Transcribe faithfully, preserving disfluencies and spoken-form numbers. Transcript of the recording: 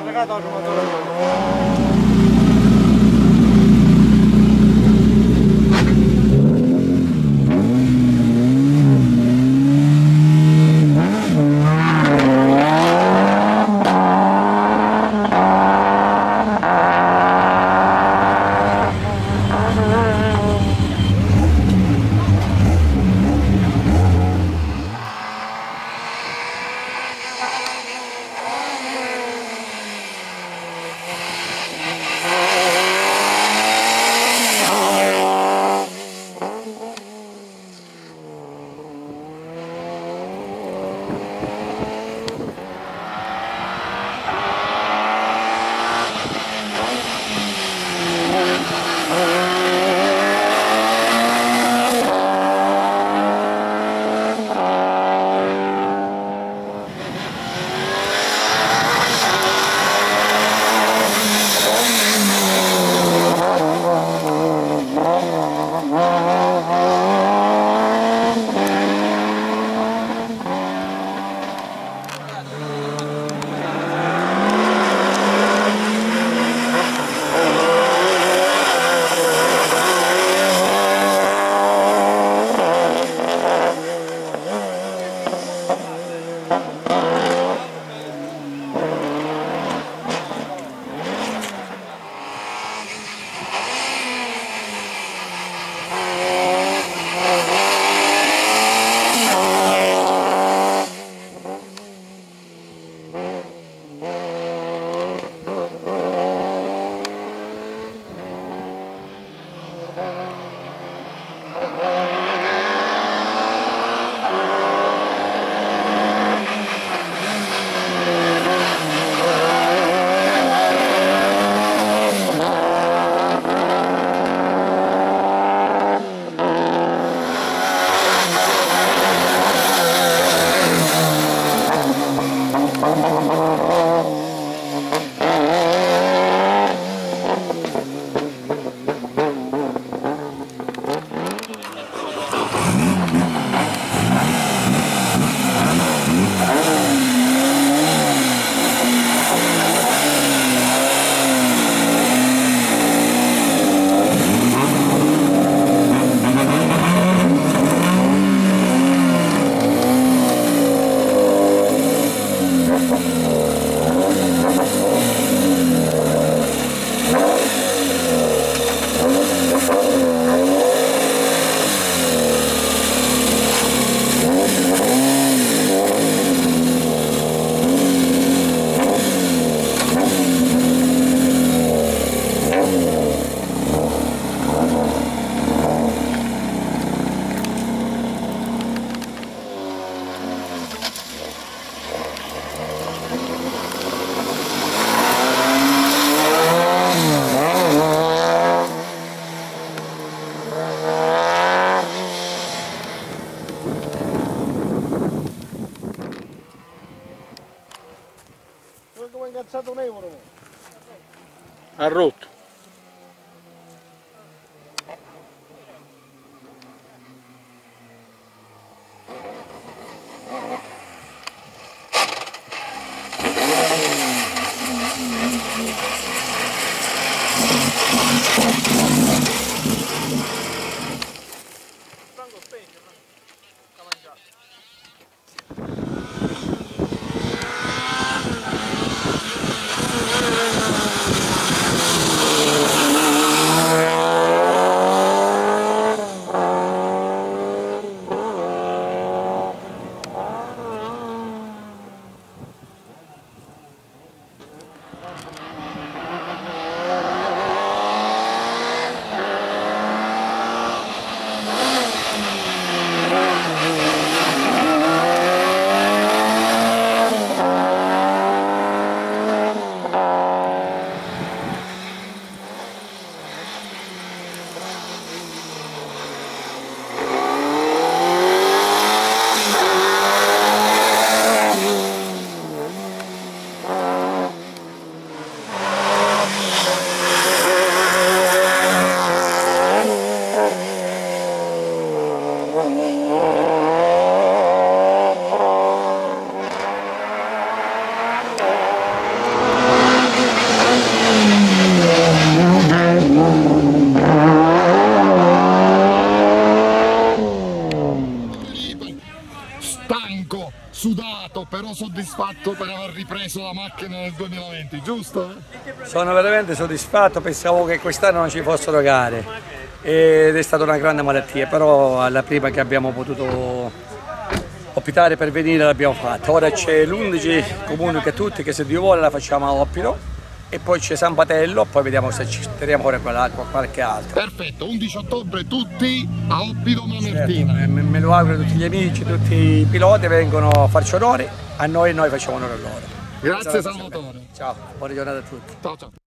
legato al rumatore. Come è incazzato un euro? Ha rotto. Franco spegne, Franco. Mangiato. soddisfatto per aver ripreso la macchina nel duemilaventi, giusto? Sono veramente soddisfatto, pensavo che quest'anno non ci fossero gare ed è stata una grande malattia, però alla prima che abbiamo potuto optare per venire l'abbiamo fatta. Ora c'è l'undici, comunico a tutti che se Dio vuole la facciamo a Oppiro e poi c'è San Patello, poi vediamo se ci tiriamo fuori qualche altro. Perfetto, undici ottobre tutti a Oppido Mamertina. Certo, me, me lo auguro tutti gli amici, tutti i piloti vengono a farci onore a noi e noi facciamo onore a loro. Grazie Salvatore. Ciao, buona giornata a tutti. Ciao ciao.